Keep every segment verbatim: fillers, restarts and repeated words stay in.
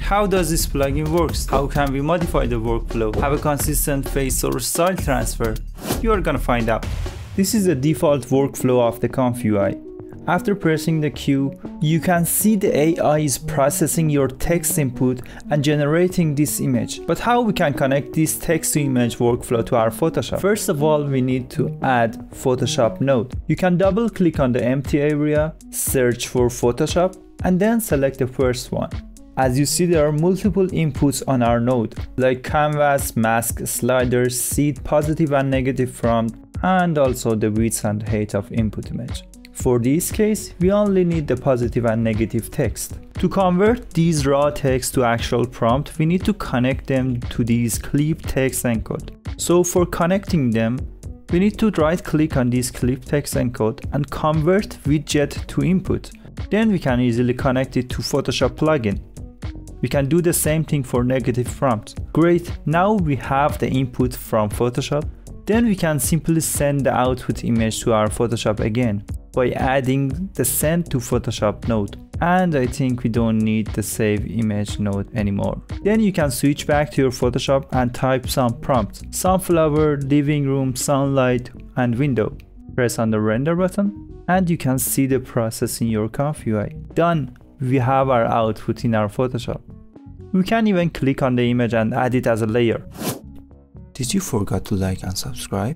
how does this plugin works? How can we modify the workflow? Have a consistent face or style transfer? You are gonna find out. This is the default workflow of the ComfyUI. After pressing the Q, you can see the A I is processing your text input and generating this image. But how we can connect this text to image workflow to our Photoshop? First of all, we need to add Photoshop node. You can double click on the empty area, search for Photoshop, and then select the first one. As you see, there are multiple inputs on our node, like canvas, mask, sliders, seed, positive and negative prompt, and also the width and height of input image. For this case, we only need the positive and negative text. To convert these raw text to actual prompt, we need to connect them to these clip text encode. So for connecting them, we need to right click on this clip text encode and convert widget to input. Then we can easily connect it to Photoshop plugin. We can do the same thing for negative prompt. Great, now we have the input from Photoshop. Then we can simply send the output image to our Photoshop again by adding the send to Photoshop node. And I think we don't need the save image node anymore. Then you can switch back to your Photoshop and type some prompts. Sunflower, living room, sunlight, and window. Press on the render button and you can see the process in your ComfyUI. Done! We have our output in our Photoshop. We can even click on the image and add it as a layer. Did you forget to like and subscribe?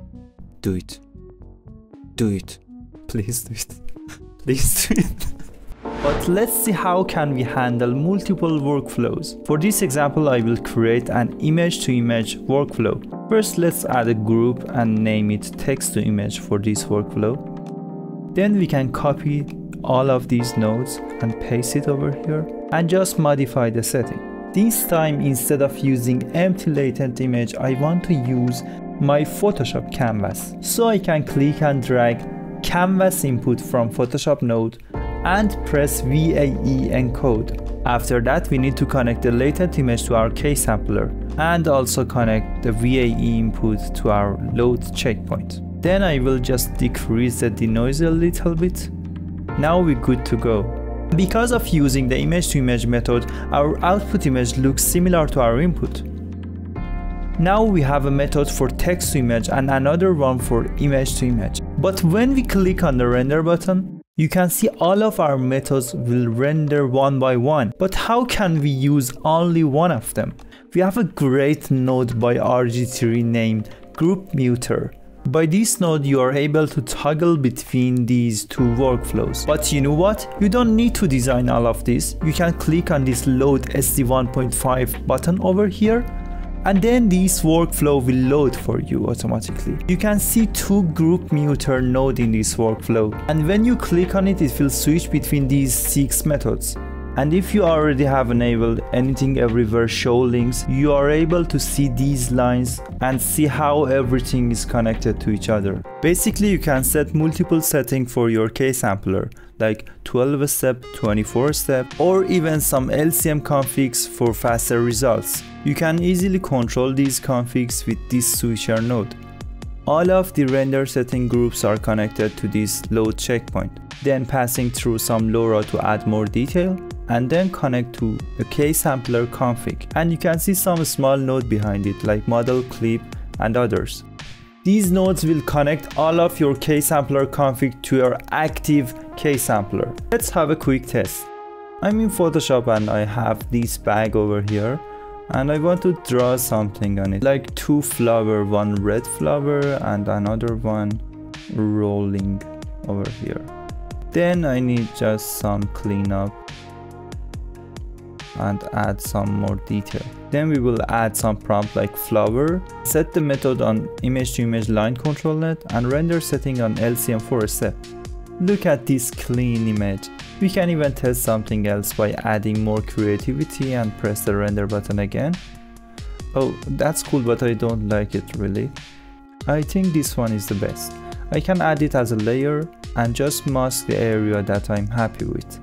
Do it. Do it. Please do it. Please do it. But let's see how can we handle multiple workflows. For this example, I will create an image to image workflow. First, let's add a group and name it text to image for this workflow. Then we can copy all of these nodes and paste it over here and just modify the setting. This time, instead of using empty latent image, I want to use my Photoshop canvas. So I can click and drag canvas input from Photoshop node and press V A E encode. After that, we need to connect the latent image to our K-sampler and also connect the V A E input to our load checkpoint. Then I will just decrease the denoise a little bit. Now we're good to go. Because of using the image to image method, our output image looks similar to our input. Now we have a method for text to image and another one for image to image. But when we click on the render button, you can see all of our methods will render one by one. But how can we use only one of them? We have a great node by R G three named Group Muter. By this node, you are able to toggle between these two workflows. But you know what? You don't need to design all of this. You can click on this load S D one point five button over here, and then this workflow will load for you automatically. You can see two group muter node in this workflow, and when you click on it, it will switch between these six methods. And if you already have enabled anything everywhere show links, you are able to see these lines and see how everything is connected to each other. Basically, you can set multiple settings for your K-sampler, like twelve step, twenty-four step, or even some L C M configs for faster results. You can easily control these configs with this switcher node. All of the render setting groups are connected to this load checkpoint, then passing through some LoRa to add more detail, and then connect to a K-sampler config. And you can see some small node behind it like model, clip, and others. These nodes will connect all of your K-sampler config to your active K-sampler. Let's have a quick test. I'm in Photoshop and I have this bag over here, and I want to draw something on it, like two flower, one red flower and another one rolling over here. Then I need just some cleanup and add some more detail. Then we will add some prompt like flower, set the method on image to image line control net, and render setting on L C M four step. Look at this clean image. We can even test something else by adding more creativity and press the render button again. Oh, that's cool, but I don't like it really. I think this one is the best. I can add it as a layer and just mask the area that I'm happy with.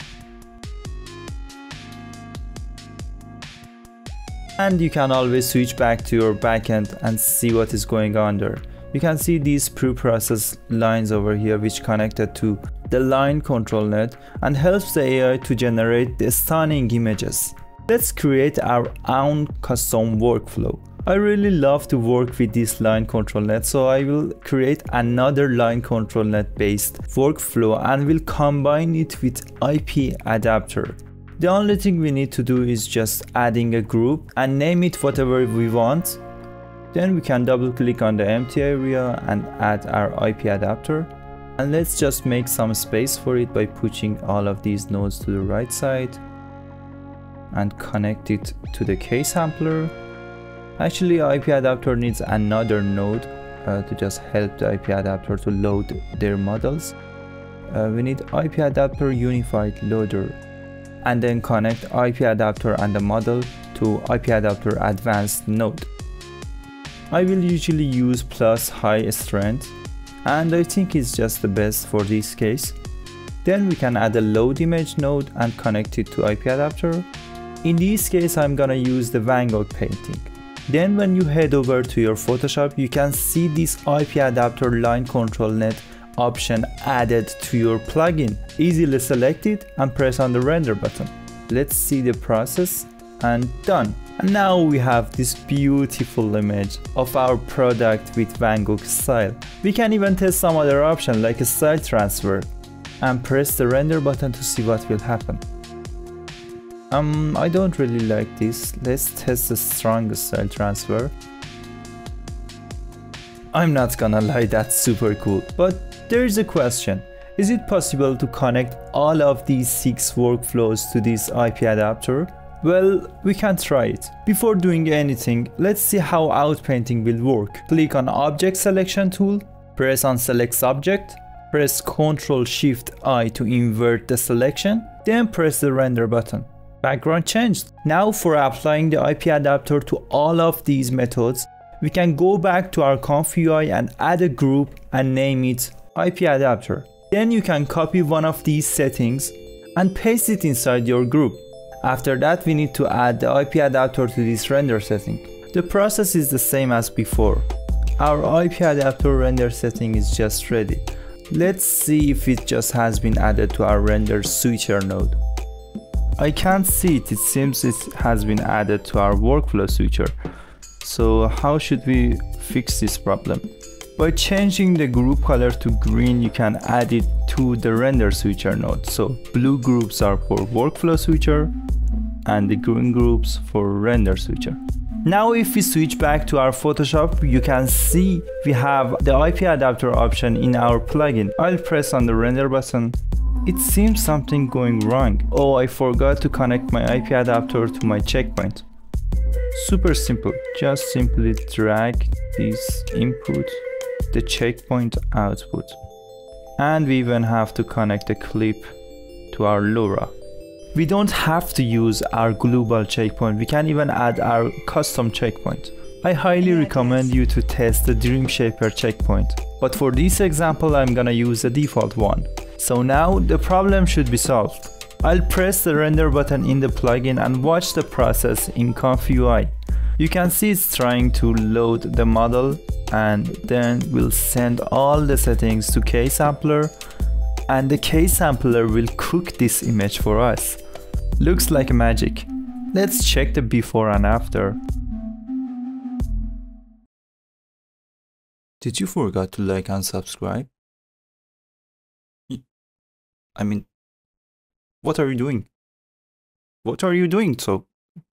And you can always switch back to your backend and see what is going on there. You can see these pre-processed lines over here which connected to the line control net and helps the A I to generate the stunning images. Let's create our own custom workflow. I really love to work with this line control net, so I will create another line control net based workflow and will combine it with Ip-Adaptor. The only thing we need to do is just adding a group and name it whatever we want. Then we can double click on the empty area and add our Ip-Adaptor. And let's just make some space for it by pushing all of these nodes to the right side and connect it to the case sampler. Actually, Ip-Adaptor needs another node uh, to just help the Ip-Adaptor to load their models. Uh, we need Ip-Adaptor Unified Loader, and then connect Ip-Adaptor and the model to Ip-Adaptor Advanced node. I will usually use plus high strength, and I think it's just the best for this case. Then we can add a load image node and connect it to Ip-Adaptor. In this case, I'm gonna use the Van Gogh painting. Then when you head over to your Photoshop, you can see this Ip-Adaptor line control net option added to your plugin. Easily select it and press on the render button. Let's see the process, and done. And now we have this beautiful image of our product with Van Gogh style. We can even test some other option like a style transfer and press the render button to see what will happen. Um, I don't really like this. Let's test the strongest style transfer. I'm not gonna lie, that's super cool. But there is a question. Is it possible to connect all of these six workflows to this Ip-Adaptor? Well, we can try it. Before doing anything, let's see how Outpainting will work. Click on Object Selection tool, press on Select Subject, press control shift I to invert the selection, then press the render button. Background changed. Now for applying the Ip-Adaptor to all of these methods, we can go back to our ComfyUI and add a group and name it Ip-Adaptor. Then you can copy one of these settings and paste it inside your group. After that, we need to add the Ip-Adaptor to this render setting. The process is the same as before. Our Ip-Adaptor render setting is just ready. Let's see if it just has been added to our render switcher node. I can't see it. It seems it has been added to our workflow switcher. So how should we fix this problem? By changing the group color to green, you can add it to the render switcher node. So blue groups are for workflow switcher and the green groups for render switcher. Now if we switch back to our Photoshop, you can see we have the Ip-Adaptor option in our plugin. I'll press on the render button. It seems something going wrong. Oh, I forgot to connect my Ip-Adaptor to my checkpoint. Super simple. Just simply drag this input, the checkpoint output. And we even have to connect a clip to our LoRa. We don't have to use our global checkpoint. We can even add our custom checkpoint. I highly recommend you to test the Dream Shaper checkpoint. But for this example, I'm gonna use the default one. So now the problem should be solved. I'll press the render button in the plugin and watch the process in ComfyUI. You can see it's trying to load the model, and then we'll send all the settings to case sampler, and the case sampler will cook this image for us. Looks like magic. Let's check the before and after. Did you forget to like and subscribe? I mean, what are you doing? What are you doing? So,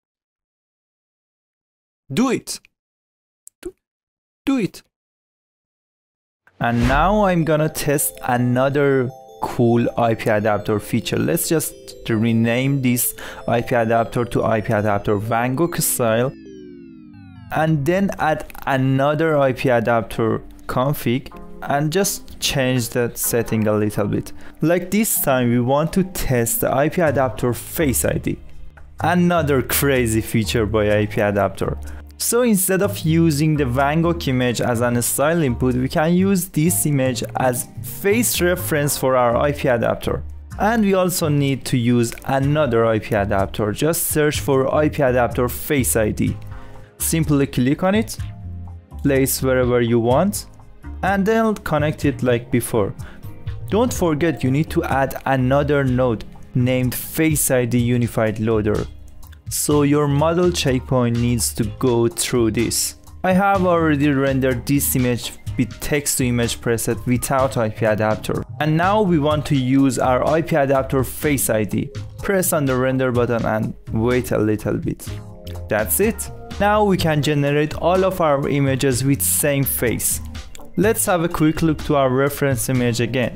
do it! Do, do it! And now I'm gonna test another cool Ip-Adaptor feature. Let's just rename this Ip-Adaptor to Ip-Adaptor Van Gogh style, and then add another Ip-Adaptor config and just change that setting a little bit. Like this time we want to test the Ip-Adaptor FaceID. Another crazy feature by Ip-Adaptor. So instead of using the Van Gogh image as an style input, we can use this image as face reference for our Ip-Adaptor. And we also need to use another Ip-Adaptor. Just search for Ip-Adaptor FaceID. Simply click on it, place wherever you want, and then connect it like before. Don't forget, you need to add another node named FaceID Unified Loader. so your model checkpoint needs to go through this. I have already rendered this image with text to image preset without Ip-Adaptor. And now we want to use our Ip-Adaptor FaceID. Press on the render button and wait a little bit. That's it. Now we can generate all of our images with same face. Let's have a quick look to our reference image again.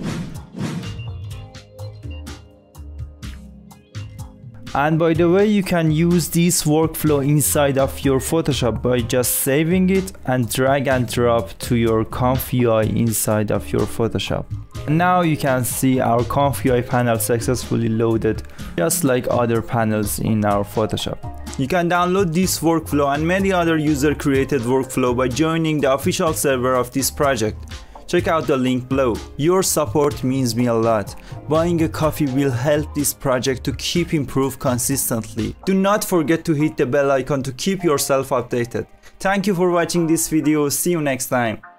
And by the way, you can use this workflow inside of your Photoshop by just saving it and drag and drop to your ComfyUI inside of your Photoshop. And now you can see our ComfyUI panel successfully loaded, just like other panels in our Photoshop. You can download this workflow and many other user created workflow by joining the official server of this project. Check out the link below. Your support means me a lot. Buying a coffee will help this project to keep improve consistently. Do not forget to hit the bell icon to keep yourself updated. Thank you for watching this video. See you next time.